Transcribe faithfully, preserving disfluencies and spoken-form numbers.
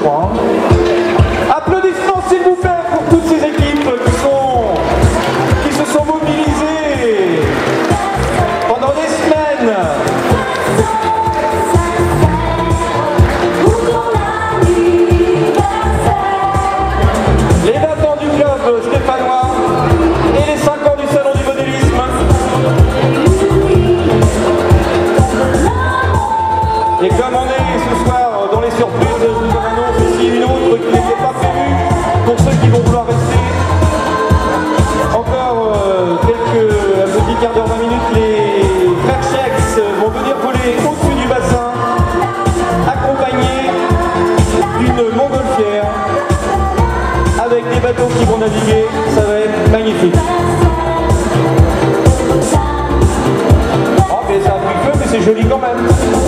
crois. Applaudissements s'il vous plaît pour toutes ces équipes qui, sont, qui se sont mobilisées pendant des semaines. Les vingt ans du club stéphanois et les cinq ans du salon du modélisme. Et comme on est ce soir dans les surprises, je vous en annonce aussi une autre qui n'était pas prévue pour ceux qui vont vouloir rester. Encore euh, quelques un petit quart d'heure, vingt minutes, les frères Chex vont venir voler au-dessus du bassin, accompagnés d'une montgolfière, avec des bateaux qui vont naviguer. Ça va être magnifique. Oh mais ça a pris feu, mais c'est joli quand même.